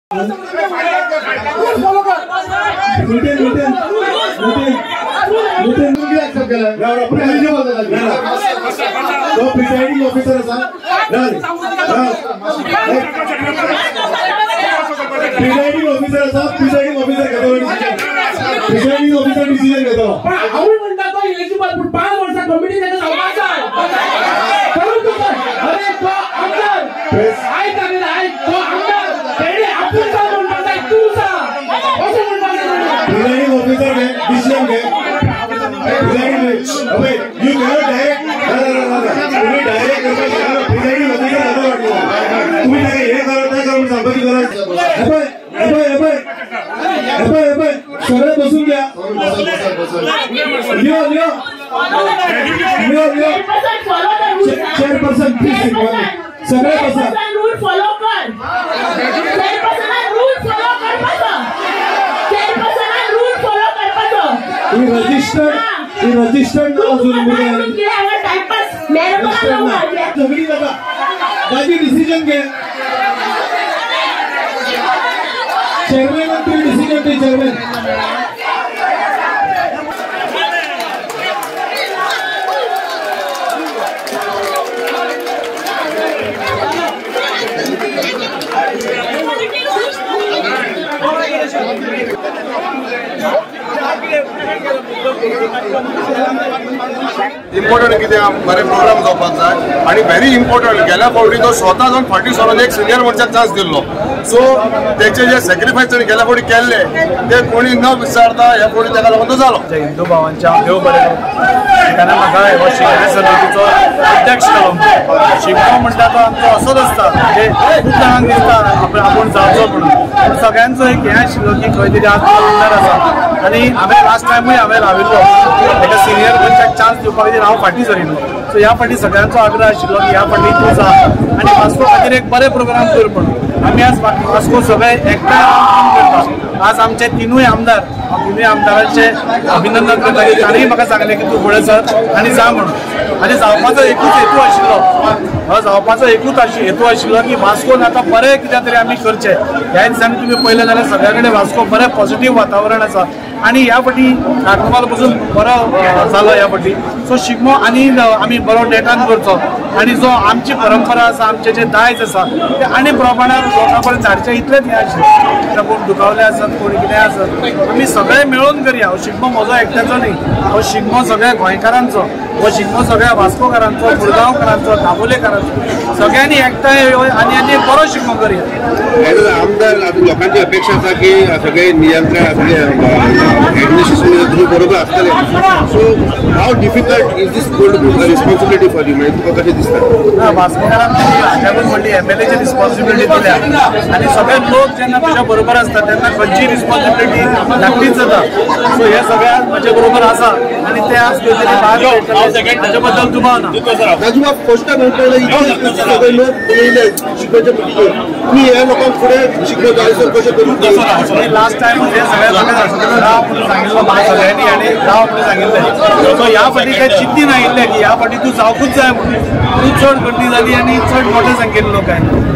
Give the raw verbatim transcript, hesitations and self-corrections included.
Presiding officer असा presiding officer असा presiding officer घेतो प्रिसाइडिंग ऑफिसर डिसिजन घेतो हांव म्हणटा तो इलिजिबल पण पाच वर्सां कमिटी तेका जावपाक जाय करून तू अरे तो आमदार आय कागद आय तो आमदार तेणे आपूण सांग म्हणटा जाय तू सांग असं म्हणटा प्रिसाइडिंग ऑफिसर घे डिसिजन घे प्रिसाइडिंग अबे यू कॅनॉट डायरेक्ट तुम्ही डायरेक्ट प्रिसाइडिंग ऑफिसर घेतो तुम्ही काय हे करत नाही करून सांगतो करत अबे अबे अबे अबे अबे सगळे बसून घ्या लिओ लिओ लिओ लिओ चेअरपर्सन प्लीज सगळे बसा रूल फॉलो कर चेअरपर्सन रूल फॉलो कर बसा चेअरपर्सन रूल फॉलो कर बसा ही रजिस्टर ही रजिस्टर ना अजून मुळे टाइम पास मेरे को ना सगळी बघा बाजी डिसिजन घे चेअरमॅन मंत्री डिसिजन घे चेअरमॅन इम्पॉर्टंट कित्याक बरे प्रोग्राम जावपाक जाय आनी व्हेरी इम्पॉर्टंट गेल्या फावटी तो स्वता जावन फाटी सरून एक सिनियर मनशाक चान्स दिल्लो सो तेचे जे सॅक्रिफायस ताणें गेल्या फावटी केल्ले ते कोणी न विचारता ह्या फावटी ताका लागून तो जालो. हिंदू भावांच्या देव बरें ताणें म्हाका हो शिगम्या समितीचो अध्यक्ष केलो. शिगमो म्हणटा तो आमचो असोच आसता म्हणजे खूब जाणांक दिसता आपूण जावचो म्हणून सगळ्यांचो एक हें आशिल्लो की खंय तरी आज आमदार आसा आनी हांवें लास्ट टायमूय हांवें लाविल्लो एका सिनियर मनशाक चान्स दिवपाक खातीर हांव फाटीं सरिल्लो. सो ह्या फाटी सगळ्यांचो आग्रह आशिल्लो की ह्या फाटी तूं जा आनी वास्को खातीर एक बरे प्रोग्राम कर म्हणून आमी आज वास्को सगळे एकठांय काम करता. आज आमचे तिनूय आमदार तिनूय आमदारांचे अभिनंदन करता की ताणेंय म्हाका सांगलें की तूं फुडें सर आनी जा म्हणून. आनी जावपाचो एकूच हेतू आशिल्लो हो जावपाचो एकूच हेतू आशिल्लो की वास्कोन आतां बरें कितें तरी आमी करचें. ह्या दिसांनी तुमी पळयलें जाल्यार सगळे कडेन वास्को बरें पॉझिटीव वातावरण आसा आनी ह्या फाटी कार्निवाल पसून बरो जालो ह्या फाटी. सो शिगमो आनी आमी बरो नेटान करचो आनी जो आमची परंपरा आसा आमचे जे दायज आसा ते आनी प्रमाणात लोकां पर्यंत धाडचें इतलेंच हें आशिल्लें. कोण दुखावले आसत कोण कितें आसत आमी सगळे मेळून करया. हो शिगमो म्हजो एकट्याचो न्ही हो शिगमो सगळ्या गोंयकारांचो हो शिगमो सगळ्या वास्कोकारांचो मुरगांवकारांचो दाबोलेकारांचो सगळ्यांनी एकठांय येवया आनी आनी बरो शिगमो करया. आमदार लोकांची अपेक्षा आसा की सगळे नियंत्रण सगळे एडमिनिस्ट्रेशन तुम्ही बरोबर आसतले. So how difficult is this gold responsibility for you म्हणजे तुका कशें दिसता? वास्कोकारांक हाज्याकून व्हडली एम एल एची रिस्पॉन्सिबिलिटी दिल्या आनी सगळे लोक जेन्ना तुज्या बरोबर आसता तेन्ना खंयची रिस्पॉन्सिबिलिटी धाकटीच जाता. सो हे सगळ्यात म्हजे बरोबर आसा आनी ते आज हाज्या बद्दल दुबाव ना. राजूबाब फर्स्ट टायम सगळे लोक येयले शिगम्याच्या मिटिंगेक तुम्ही ह्या लोकांक फुडें शिगमो जायसर कशें करून लास्ट टायम हे सगळ्या राव म्हणून सांगिल्लो म्हाका सगळ्यांनी आनी राव म्हणून सांगिल्लें. सो ह्या फाटी ते चिंतीन आयिल्ले की ह्या फाटी तूं जावकूच जाय म्हणून. तूं चड गर्दी जाली आनी चड मोठ्या संख्येन लोक आयले.